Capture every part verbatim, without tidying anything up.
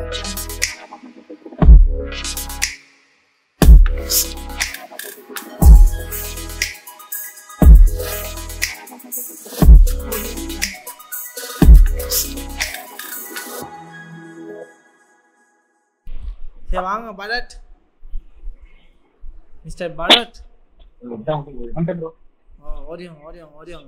சரி வாங்க பரத், மிஸ்டர் பரத். ஓடியோங்க ஓடியோங்க ஓடியோங்க.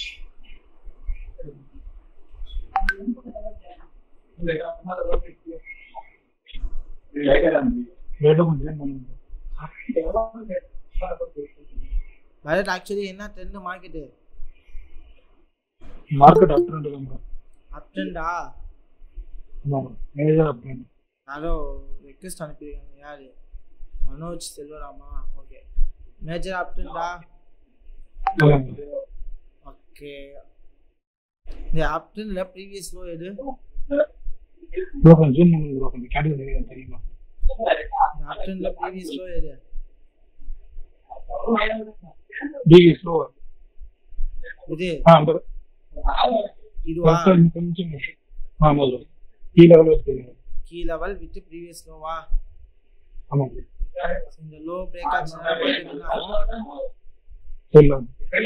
பரத் ஆக்சுவலி என்ன ட்ரெண்ட் மார்க்கெட்? மார்க்கெட் அப் ட்ரெண்ட் தான். அப் ட்ரெண்டா? ஆமா, மேஜர் அப் ட்ரெண்ட். யாரோ ரெக்வெஸ்ட் அனுப்பியிருக்காங்க. யாரு? மனோஜ் செல்வராமா. ஓகே, மேஜர் அப் ட்ரெண்டா? ஓகே, இந்த அப் ட்ரெண்ட்ல ப்ரீவியஸ் லோ எது? ப்ரோ கொஞ்சம் ஜூம் பண்ணுங்க ப்ரோ, கொஞ்சம் கேட்டகரி தெரியுமா? அப் ட்ரெண்ட்ல ப்ரீவியஸ் லோ எது? ப்ரீவியஸ் லோ இது ஆ அந்த இதுவா? கொஞ்சம் ஆமா ப்ரோ, கீ லெவல் வச்சிருக்கீங்க. கீ லெவல் வித் ப்ரீவியஸ் லோவா? ஆமா. இந்த லோ பிரேக் ஆச்சுனா மார்க்கெட் என்ன ஆகும்? சொல்லலாம்.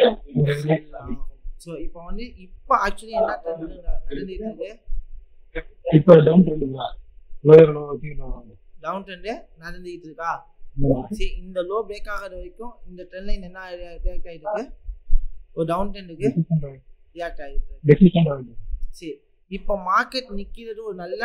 சோ இப்போ வந்து இப்போ ஆக்சுவலி என்ன ட்ரெண்ட் நடந்துட்டு இருக்கு? இப்போ down trend bro. Lower low கீழ டவுன் ட்ரெண்ட் நடந்துட்டு இருக்கா? சரி, இந்த லோ பிரேக் ஆகாத வரைக்கும் இந்த ட்ரெண்ட் லைன் என்ன ரியாக்ட் ஆயிட்டு இருக்கு? ஒரு டவுன் ட்ரெண்டுக்கு ரியாக்ட் ஆயிட்டு இருக்கு. ரெசிஸ்டன்ட் ஆயிட்டு. சரி, இப்போ மார்க்கெட் நிக்கிறது ஒரு நல்ல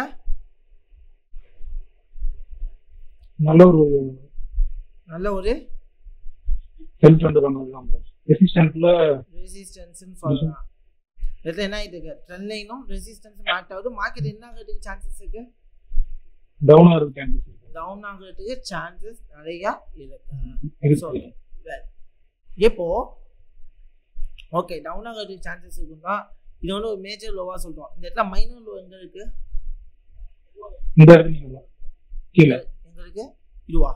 நல்ல ஒரு நல்ல ஒரு செல் ட்ரெண்ட் பண்ணலாம் ப்ரோ. ரெசிஸ்டன்ட்ல ரெசிஸ்டன்ஸ்னு சொல்லலாம். இதுல என்ன ஆயிட்டு இருக்கு? ட்ரெண்ட் லைனும் ரெசிஸ்டன்ஸும் மேட்ச் ஆகுது. மார்க்கெட் என்ன ஆகிறதுக்கு சான்சஸ் இருக்கு? டவுன் ஆகிறதுக்கு சான்சஸ் இருக்கு. டவுன் ஆகிறதுக்கு சான்சஸ் நிறைய இருக்கு. சோ இப்போ ஓகே, டவுன் ஆகிறதுக்கு சான்சஸ் இருக்குன்னா இது வந்து ஒரு மேஜர் லோவா சொல்றோம். இந்த இடத்துல மைனர் லோ எங்க இருக்கு? இந்த இடத்துல கீழ எங்க இருக்கு? இதுவா?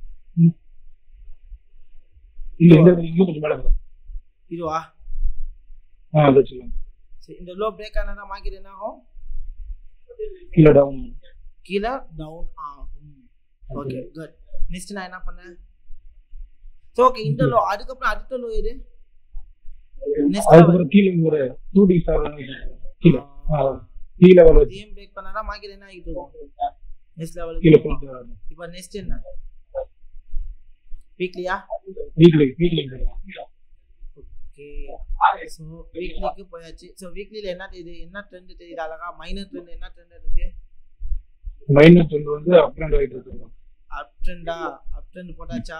இல்ல இந்த இன்னும் கொஞ்சம் மேல இருக்கு. இதுவா? ஆ அது சொல்லுங்க. சரி, இந்த லோ பிரேக் ஆனா மார்க்கெட் என்ன ஆகும்? கீழ டவுன் கீழ டவுன் ஆகும். Okay good. நெக்ஸ்ட் நான் என்ன பண்ணேன்? சோ ஓகே, இந்த லோ அதுக்கு அப்புறம் அடுத்த லோ எது? நெக்ஸ்ட் அதுக்கு கீழ ஒரு டூ டி சார் கீழ ஆ கீழ லெவல் டீம் பிரேக் பண்ணானா மார்க்கெட் என்ன ஆயிட்டு இருக்கும்? நெக்ஸ்ட் லெவலுக்கு கீழ போயிட்டு வரும். இப்போ நெக்ஸ்ட் என்ன? வீக்லியா? வீக்லி வீக்லி ஓகே, சோ வீக்லிக்கு போயாச்சு. சோ வீக்லில என்ன தெரியுது? என்ன ட்ரெண்ட் தெரியுது? அழகா மைனர் ட்ரெண்ட். என்ன ட்ரெண்ட் இருக்கு? மைனர் ட்ரெண்ட் வந்து அப் ட்ரெண்ட் ஆயிட்டு இருக்கு. அப் ட்ரெண்டா? அப் ட்ரெண்ட் போட்டாச்சா?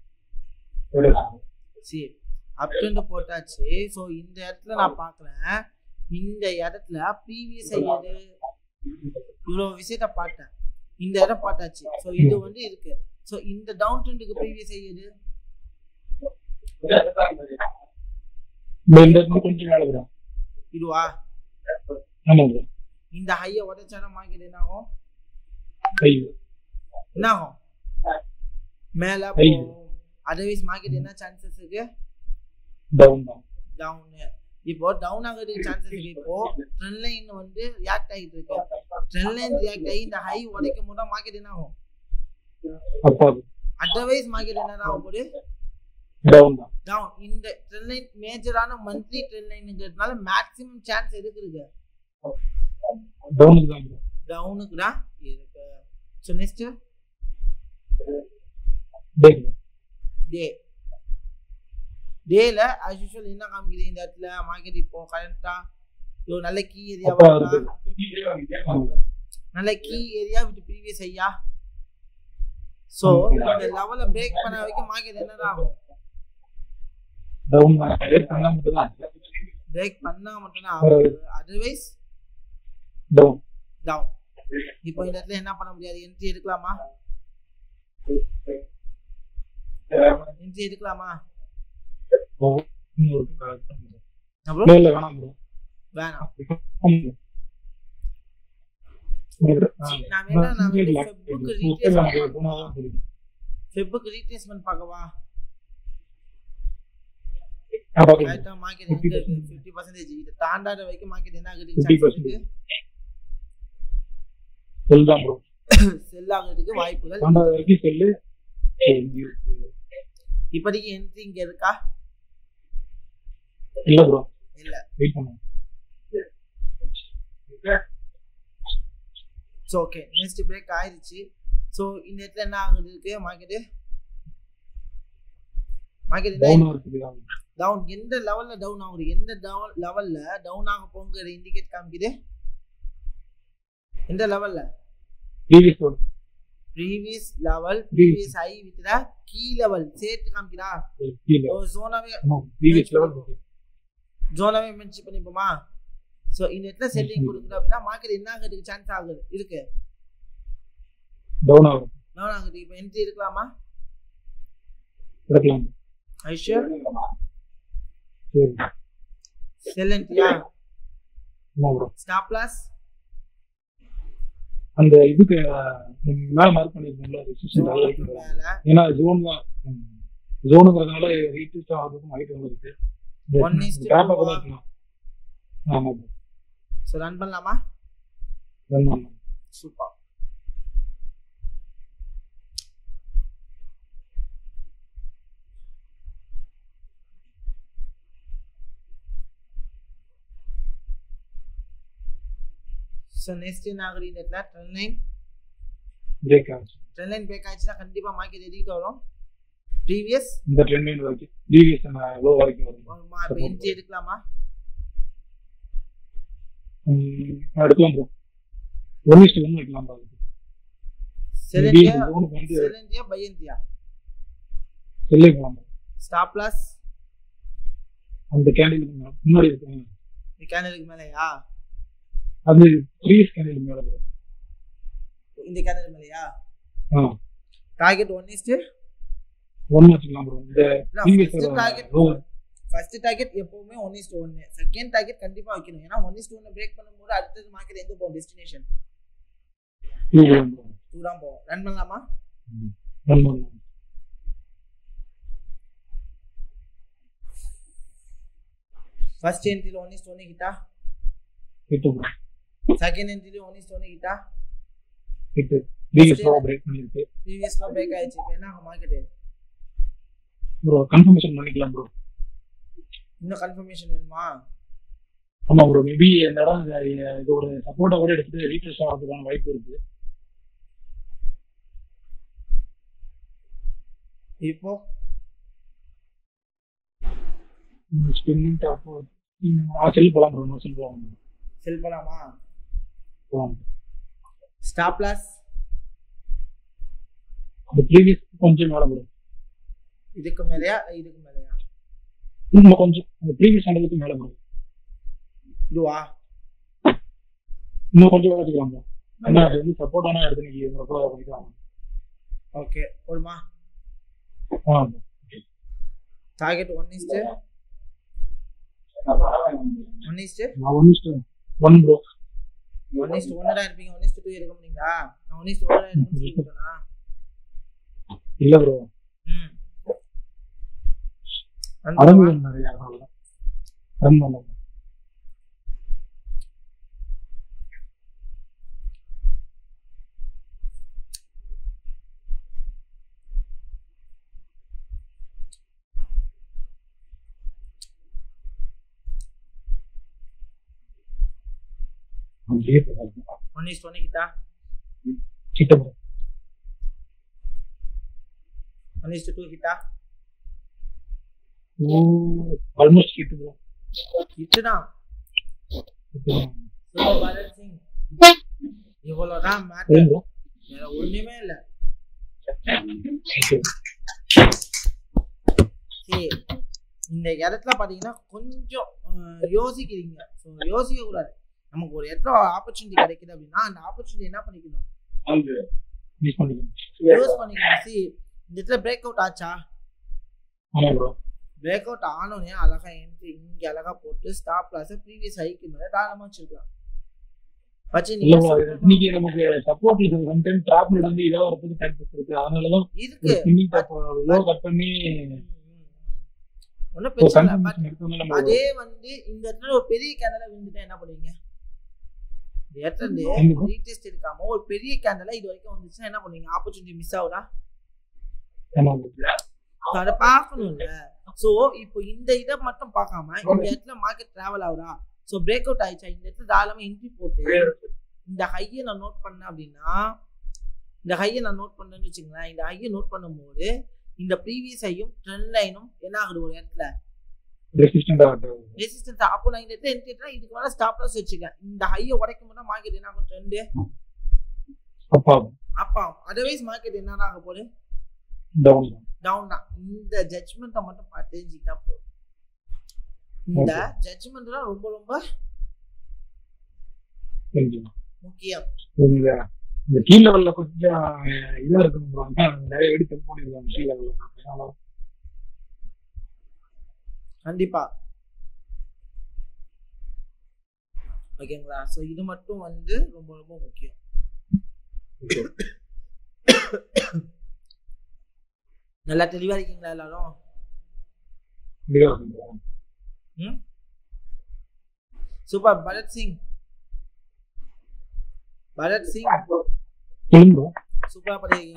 சரி, அப் ட்ரெண்ட் போட்டாச்சு. சோ இந்த இடத்துல நான் பார்க்கறேன், இந்த இடத்துல ப்ரீவியஸ் எது? இவ்வளவு விஷயத்தை பார்த்தேன், இந்த இடம் பார்த்தாச்சு. சோ இது வந்து இருக்கு. சோ இந்த டவுன் ட்ரெண்டுக்கு ப்ரீவியஸ் எது? இந்த கொஞ்சம் மேல வரும். இதுவா? ஆமா ப்ரோ. இந்த ஹையை உடைச்சானா மார்க்கெட் என்ன ஆகும்? ஹை என்ன ஆகும்? மேல போகும். அதர்வைஸ் மார்க்கெட் என்ன சான்சஸ் இருக்கு? Down down. இப்போ டவுன் ஆகிறதுக்கு சான்சஸ் இருக்கு. இப்போ ட்ரெண்ட் லைன் வந்து ரியாக்ட் ஆகிட்டு இருக்கு. ட்ரெண்ட் லைன் ரியாக்ட் ஆகி இந்த ஹை உடைக்கும் போது மார்க்கெட் என்ன ஆகும்? அதர்வைஸ் மார்க்கெட் என்ன ஆகும்? போது டவுன் டவுன். இந்த ட்ரெண்ட் லைன் மேஜரான மந்த்லி ட்ரெண்ட் லைன்ங்கிறதுனால மேக்ஸிமம் சான்ஸ் எதுக்கு இருக்கு? டவுனுக்கு தான் ப்ரோ. டவுனுக்கு தான் இருக்கு. சோ நெக்ஸ்ட் டே டே டேல as usual என்ன காமிக்குது? இந்த இடத்துல மார்க்கெட் இப்போ கரண்டா ஒரு நல்ல கீ ஏரியாவா இருக்கா? நல்ல கீ ஏரியா வித் ப்ரீவியஸ் ஐயா. சோ இந்த லெவலை பிரேக் பண்ண வரைக்கும் மார்க்கெட் என்னடா ஆகும்? டவுன் பிரேக் பண்ணா மட்டும் தான் பிரேக் பண்ணா மட்டும் தான் ஆகும். Otherwise down down. இப்போ இந்த இடத்துல என்ன பண்ண முடியாது? என்ட்ரி எடுக்கலாமா? என்ட்ரி எடுக்கலாமா? இல்ல வேணாம் ப்ரோ. வேணாம். நான் வேணா நான் ஃபெப்புக்கு ரீட்ரேஸ்மென்ட் ஃபெப்புக்கு ரீட்ரேஸ்மென்ட் பார்க்கவா? ரைட்டா மார்க்கெட் எங்க இருக்கு? fifty percent. இது தாண்டாத வரைக்கும் மார்க்கெட் என்ன ஆகுது? சான்ஸ் இருக்கு. செல் தான் ப்ரோ. செல் ஆகிறதுக்கு வாய்ப்புகள் பன்னெண்டாவது வரைக்கும் செல்லு. இப்போதைக்கு என்ட்ரி இங்க இருக்கா? இல்ல ப்ரோ. இல்ல. வெயிட் பண்ணுங்க. சோ ஓகே, நெக்ஸ்ட் பிரேக் ஆயிருச்சு. சோ இந்த இடத்துல என்ன ஆகுது இருக்கு மார்க்கெட்? மார்க்கெட் டவுன் ஆகுது. டவுன் எந்த லெவல்ல டவுன் ஆகுது? எந்த லெவல்ல டவுன் ஆக போகுது இண்டிகேட் காமிக்குது? எந்த லெவல்ல? previous level. previous level, previous high with the key level சேர்த்து காமிக்குதா? ஓ ஜோனாவே previous level ஜோனாவே மென்ஷன் பண்ணிப்போமா? சோ இந்த இடத்துல செல்லிங் கொடுக்குது அப்படினா மார்க்கெட் என்ன ஆகிறதுக்கு சான்ஸ் ஆகுது இருக்கு? டவுன் ஆகும். டவுன் ஆகுது. இப்போ என்ட்ரி எடுக்கலாமா? எடுக்கலாம். ஐஷா சரி. செல் என்ட்ரியா? No bro. ஸ்டாப் லாஸ் அந்த இதுக்கு மேல மார்க் பண்ணிருக்கீங்களா? ரெசிஸ்டன்ஸ் ஆல இருக்கு. ஏனா ஜோன் தான். ஜோனுங்கறதால ரீட்ரேஸ் ஆகுறதுக்கு ஹைட் வந்துருக்கு. one is to கேப் கூட இருக்கலாம். ஆமா ப்ரோ. சோ ரன் பண்ணலாமா? ரன் பண்ணலாம். சூப்பர். So next என்ன ஆகுது இந்த இடத்துல? ட்ரெண்ட் லைன் பிரேக் ஆச்சு. ட்ரெண்ட் லைன் பிரேக் ஆச்சுனா கண்டிப்பா மார்க்கெட் எதிக்கிட்டு வரும். ப்ரீவியஸ் இந்த ட்ரெண்ட் லைன் வரைக்கும் ப்ரீவியஸ் லோ வரைக்கும் வரும். இப்போ என்ட்ரி எடுக்கலாமா? ம் எடுக்கலாம் bro. one is to one எடுக்கலாம் ப்ரோ. செல் என்ட்ரியா? செல் என்ட்ரியா பை என்ட்ரியா? செல் எடுக்கலாம். ஸ்டாப் லாஸ் அந்த கேண்டிலுக்கு முன்னாடி இருக்கு. இந்த கேண்டிலுக்கு மேலயா? அது ப்ரீவியஸ் கேண்டில் மேல ப்ரோ. இந்த கேண்டில் மேலயா? ஆ. Target one is to one வச்சுக்கலாம் ப்ரோ. இந்த ப்ரீவியஸ் டார்கெட் ஃபர்ஸ்ட் டார்கெட் எப்பவுமே one is to one. Second target கண்டிப்பா வைக்கணும். ஏனா one is to one break பண்ணும்போது அடுத்து மார்க்கெட் எங்க போகும்? Destination two bro. two தான் போகும். ரன் பண்ணலாமா? ரன் பண்ணலாம். ஃபர்ஸ்ட் என்ட்ரில one is to one கிட்டா? Hit bro. செகண்ட் என்ட்ரில one is to one கிட்டா? ஹிட். ப்ரீவியஸ் லோ பிரேக் பண்ணிருக்கு. ப்ரீவியஸ் லோ பிரேக் ஆயிடுச்சு. இப்போ என்ன ஆகும் மார்க்கெட்? ப்ரோ கன்ஃபர்மேஷன் பண்ணிக்கலாம் ப்ரோ. இன்னும் கன்ஃபர்மேஷன் வேணுமா? ஆமா ப்ரோ. மேபி இந்த இடம் இது ஒரு சப்போர்ட்டா கூட எடுத்து ரீட்ரேஸ் ஆகிறதுக்கான வாய்ப்பு இருக்கு. இப்போ ஸ்பின்னிங் டாப் ஆ செல் போலாம் ப்ரோ. நோ செல் போலாம். செல் பண்ணலாமா? போலாம். ஸ்டாப் லாஸ் அந்த ப்ரீவியஸ் கொஞ்சம் மேல ப்ரோ. இதுக்கு மேலயா இதுக்கு மேலயா? இன்னும் கொஞ்சம் அந்த ப்ரீவியஸ் ஹேண்டலுக்கு மேல ப்ரோ. இதுவா? இன்னும் கொஞ்சம் வச்சுக்கலாம் ப்ரோ. ஏன்னா அது வந்து சப்போர்ட்டான இடத்துல நீங்க ரொம்ப பண்ணிக்கலாம். ஓகே போடுமா? ஆ. Target one is to one is to நான் one is to one bro. one is to one டா இருப்பீங்க. one is to two எடுக்க முடியுங்களா? நான் one is to one டா எடுக்க சொல்லிட்டேனா? இல்ல ப்ரோ. ம். அரங்கு நிறைய ஆகல. ரன் பண்ணலாம். one is to one கிட்டா? கிட்ட bro. one is to two கிட்டா? ஓ ஆல்மோஸ்ட் கிட்ட ப்ரோ. கிட்டடா. சோ பேலன்சிங் இவ்வளவுதான் மேட்டர். வேற ஒண்ணுமே இல்ல. சரி இந்த இடத்துல பாத்தீங்கன்னா கொஞ்சம் யோசிக்கிறீங்க. ஸோ யோசிக்க கூடாது. நமக்கு ஒரு இடத்துல ஆப்பர்ச்சுனிட்டி கிடைக்குது அப்படின்னா அந்த ஆப்பர்ச்சுனிட்டி என்ன பண்ணிக்கணும்? யூஸ் பண்ணிக்கணும். யூஸ் பண்ணிக்கணும். சி இந்த இடத்துல பிரேக் அவுட் ஆச்சா? ஆமா ப்ரோ. பிரேக் அவுட் ஆனோனே அழகா என்ட்ரி இங்க அழகா போட்டு ஸ்டாப் லாஸ் ப்ரீவியஸ் ஹைக்கு மேல தாராளமா வச்சிருக்கலாம். பச்சை நீங்க இன்னைக்கு நமக்கு சப்போர்ட் இருக்கு. சம்டைம் டாப்ல இருந்து இதோ ஒரு புது டாக்டிக்ஸ் இருக்கு. அதனால தான் இருக்கு. ஸ்பின்னிங் டாப் லோ கட் பண்ணி ஒண்ணு பிரச்சனை இல்ல. அதே வந்து இந்த இடத்துல ஒரு பெரிய கேண்டல விழுந்துட்டா என்ன பண்ணுவீங்க? இடத்துல இருந்து ரீடெஸ்ட் எடுக்காம ஒரு பெரிய கேண்டலா இது வரைக்கும் வந்துச்சுன்னா என்ன பண்ணுவீங்க? ஆப்பர்ச்சுனிட்டி மிஸ் ஆகுதா? அதை பார்க்கணும்ல. ஸோ இப்போ இந்த இதை மட்டும் பார்க்காம இந்த இடத்துல மார்க்கெட் டிராவல் ஆகுதா, ஸோ பிரேக் அவுட் ஆயிடுச்சா, இந்த இடத்துல தாராளமா என்ட்ரி போட்டு இந்த ஹையை நான் நோட் பண்ணேன் அப்படின்னா, இந்த ஹையை நான் நோட் பண்ணேன்னு வச்சுங்களேன், இந்த ஹையை நோட் பண்ணும்போது இந்த ப்ரீவியஸ் ஹையும் ட்ரெண்ட் லைனும் என்ன ஆகுது ஒரு இடத்துல ரெசிஸ்டன்ஸ். அப்போ நான் இந்த இடத்துல என்ட்ரி எடுத்தா இதுக்கு மேல ஸ்டாப் லாஸ் வச்சுக்கேன். இந்த ஹையை உடைக்கும் போது மார்க்கெட் என்ன ஆகும்? ட்ரெண்ட் அப்பா அதர்வைஸ் மார்க்கெட் என்ன ஆக போகுது? டவுன் தான். இந்த ஜட்ஜ்மெண்ட்டை மட்டும் பார்த்து தெரிஞ்சுக்கிட்டா போதும். இந்த ஜட்ஜ்மெண்ட் தான் ரொம்ப ரொம்ப முக்கியம். இந்த கீழ லெவல்ல கொஞ்சம் இதா இருக்குன்னு நிறைய எடுத்து போயிருக்காங்க கீழ லெவல்ல. கண்டிப்பா ஓகேங்களா? ஸோ இது மட்டும் வந்து ரொம்ப ரொம்ப முக்கியம். நல்லா தெளிவா இருக்கீங்களா எல்லாரும்? ம் சூப்பர். பரத் சிங் பரத் சிங் சூப்பரா பண்ணிருக்கீங்க.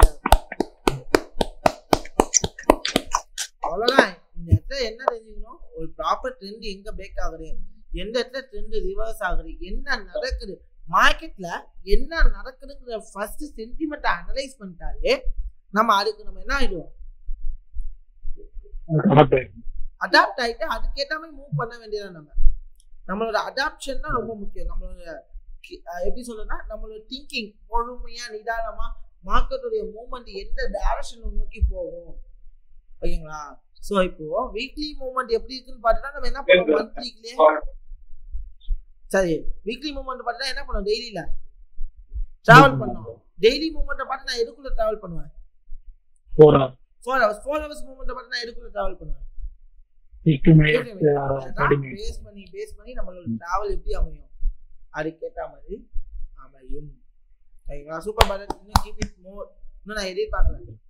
அவ்வளவுதான். இந்த இடத்துல என்ன தெரிஞ்சுக்கணும்? ஒரு ப்ராப்பர் ட்ரெண்ட் எங்க பிரேக் ஆகுது, எந்த இடத்துல ட்ரெண்ட் ரிவர்ஸ் ஆகுது, என்ன நடக்குது மார்க்கெட்ல, என்ன நடக்குதுங்கிற ஃபர்ஸ்ட் சென்டிமெண்ட் அனலைஸ் பண்ணிட்டாலே நம்ம அதுக்கு நம்ம என்ன ஆயிடுவோம்? அடாப்ட் ஆயிட்டு அதுக்கேற்ற மாதிரி மூவ் பண்ண வேண்டியதான். நம்ம நம்மளோட அடாப்ஷன் தான் ரொம்ப முக்கியம். நம்மளோட எப்படி சொல்றதுன்னா, நம்மளோட திங்கிங் பொறுமையா நிதானமா மார்க்கெட்டுடைய மூவ்மெண்ட் எந்த டைரக்ஷன் நோக்கி போகும். ஓகேங்களா? சோ இப்போ வீக்லி மூவ்மெண்ட் எப்படி இருக்குன்னு பார்த்துட்டா நம்ம என்ன பண்ணுவோம்? மந்த்லிக்குலயே சரி வீக்லி மூவ்மெண்ட் பார்த்துட்டா என்ன பண்ணுவோம்? டெய்லியில டிராவல் பண்ணுவோம். டெய்லி மூவ்மெண்ட்டை பார்த்து நான் எதுக்குள்ள டிராவல் பண்ணுவேன்? Four hours four hours four hours மூவ்மெண்ட்டை பார்த்து நான் எதுக்குள்ள டிராவல் பண்ணுவேன்? பேஸ் பண்ணி பேஸ் பண்ணி நம்மளோட டிராவல் எப்படி அமையும் அதுக்கேற்ற மாதிரி அமையும். சரிங்களா? சூப்பர் பரத். இன்னும் கீப் இட் மோர். இன்னும் நான் எதிர்பார்க்கறேன்.